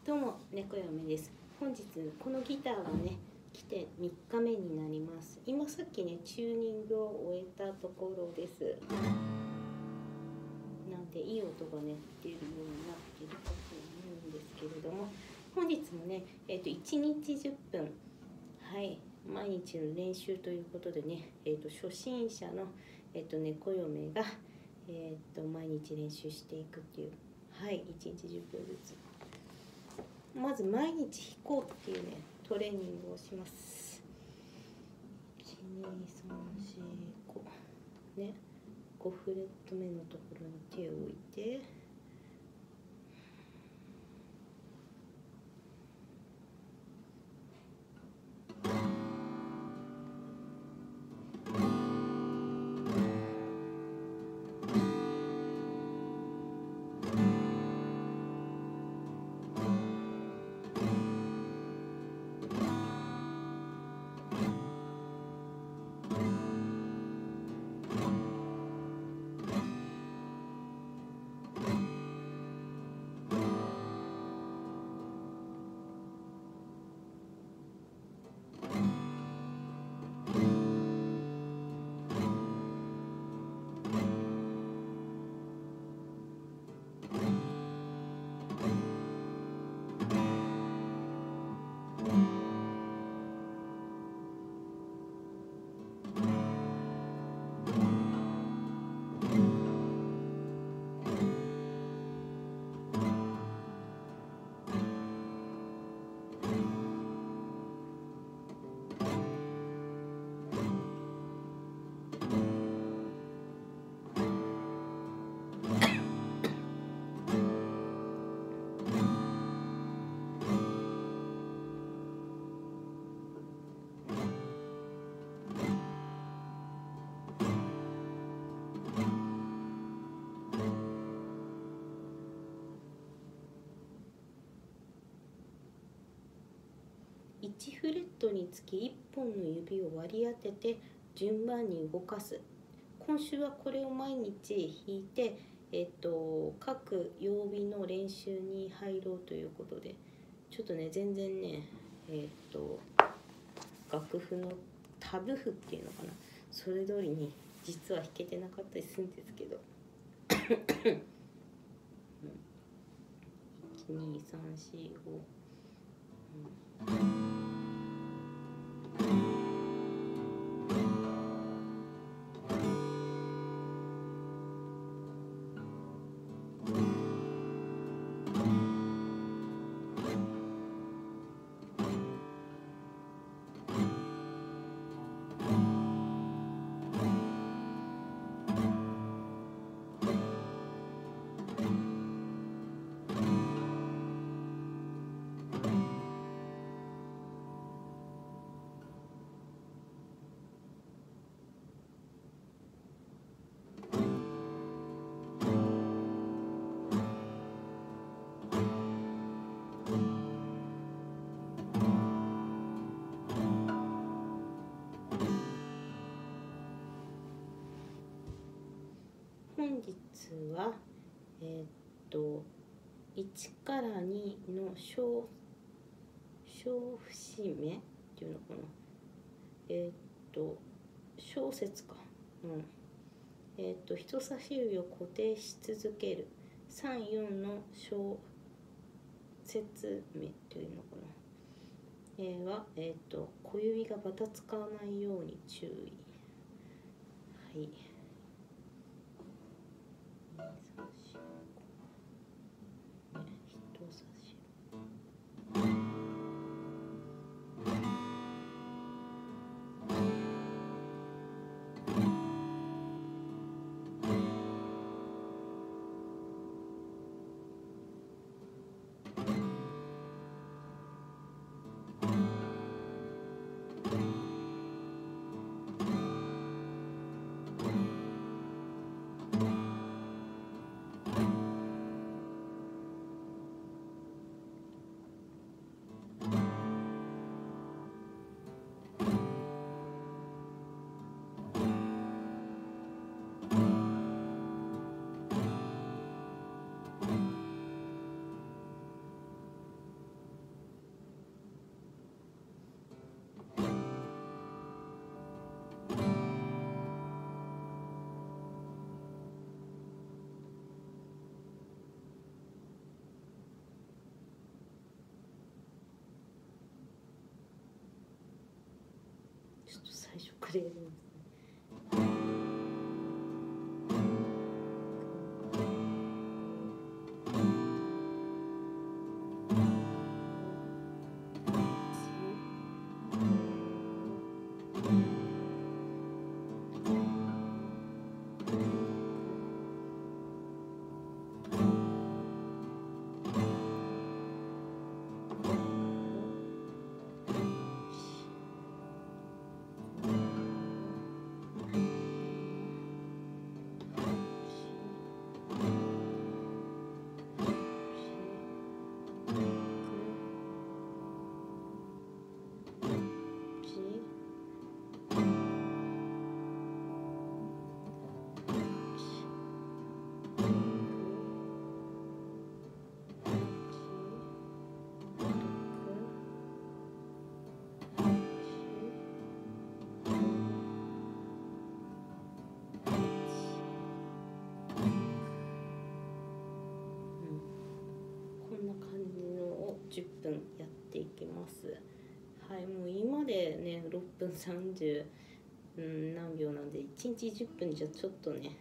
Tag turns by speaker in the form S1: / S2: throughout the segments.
S1: どうも、猫嫁です。本日このギターがね来て3日目になります。今さっきねチューニングを終えたところです。なんでいい音がね出るようになっているかと思うんですけれども、本日もね1日10分はい毎日の練習ということでね初心者の猫嫁が毎日練習していくっていうはい1日10分ずつ。まず毎日弾こうっていうねトレーニングをします。12345ね、5フレット目のところに手を置いて、1フレットにつき1本の指を割り当てて順番に動かす。今週はこれを毎日弾いて、各曜日の練習に入ろうということで、ちょっとね全然ね楽譜のタブ譜っていうのかな、それ通りに実は弾けてなかったりするんですけど12345、本日は1から2の小節目っていうのかな、小節か、人差し指を固定し続ける3、4の小節目というのかな、は小指がバタつかないように注意。はい。 ちょっと最初からやりますね。10分やっていきます。はい、もう今でね6分30、何秒なんで1日10分じゃちょっとね、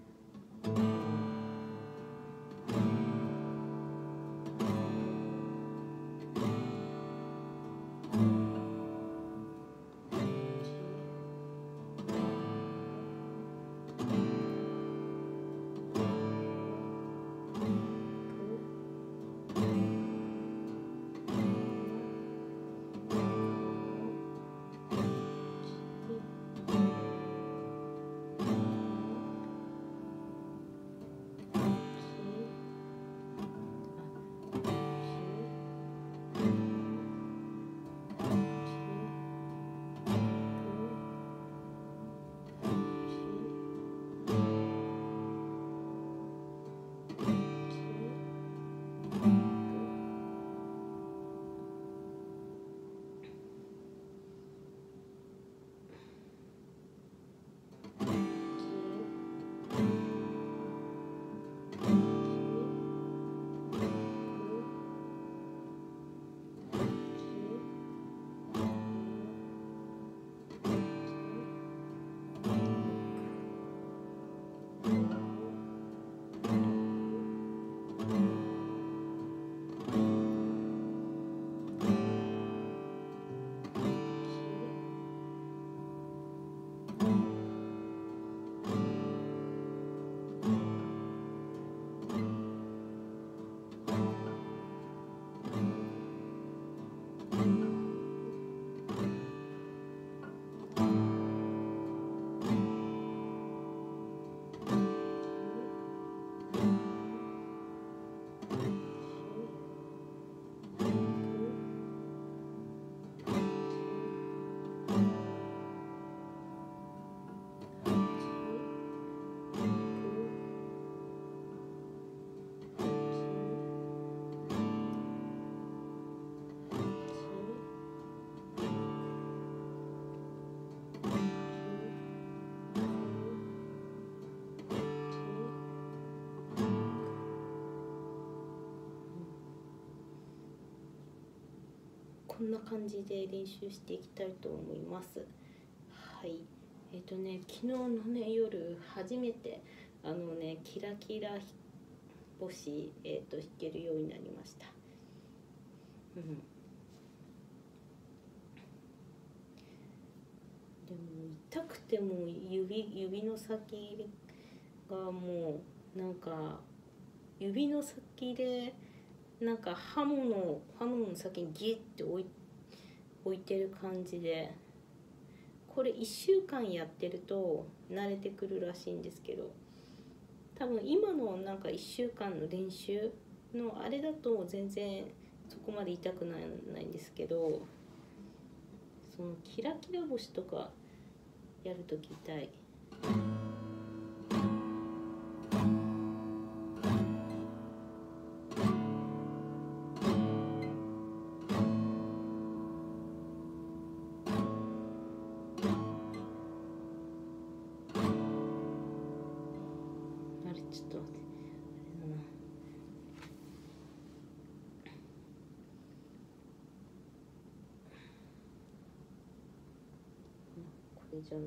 S1: こんな感じで練習していきたいと思います。はい。昨日のね夜初めてキラキラ星弾けるようになりました。でも痛くても指の先がもうなんか指の先でなんかハムの先にギュッて置いてる感じで、これ1週間やってると慣れてくるらしいんですけど、多分今のなんか1週間の練習のあれだと全然そこまで痛くないんですけど、そのキラキラ星とかやるとき痛い。ちょっと待って、 れじゃない。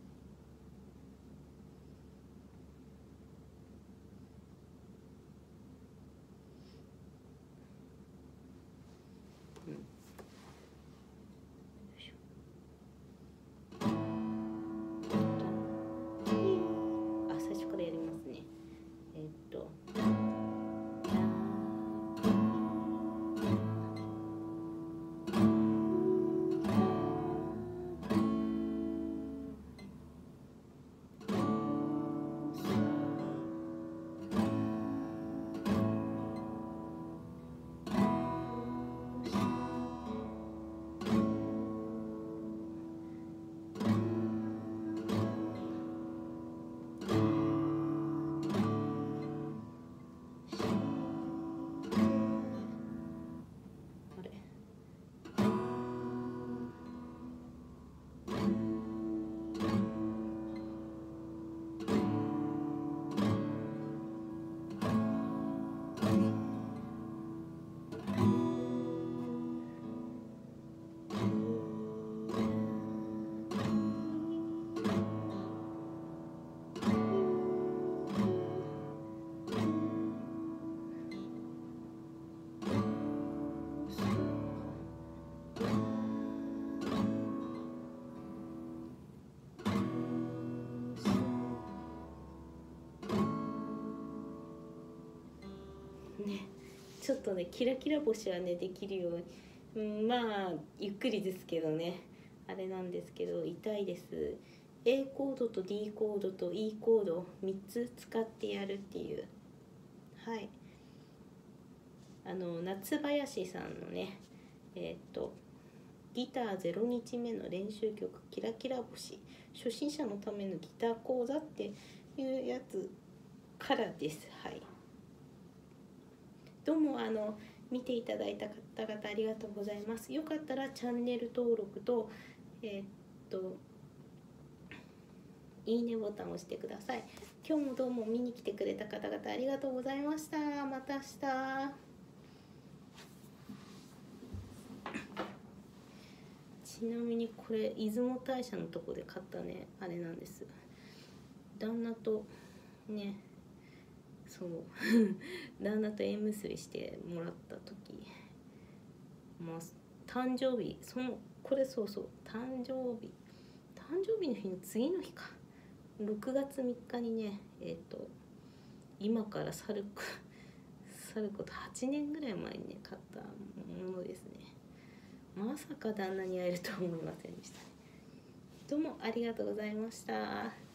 S1: 最初からやりますね。ね、ちょっとねキラキラ星はねできるように、まあゆっくりですけどねあれなんですけど痛いです。 A コードと D コードと E コード3つ使ってやるっていう、はい、夏林さんのねギター0日目の練習曲キラキラ星初心者のためのギター講座っていうやつからです。はい、どうも見ていただいた方々ありがとうございます。よかったらチャンネル登録といいねボタンを押してください。今日もどうも見に来てくれた方々ありがとうございました。また明日。ちなみにこれ出雲大社のとこで買ったねあれなんです。旦那とねそう旦那と縁結びしてもらった時、まあ誕生日これそう誕生日の日の次の日か6月3日にね今から去ること8年ぐらい前にね買ったものですね。まさか旦那に会えるとは思いませんでしたね。どうもありがとうございました。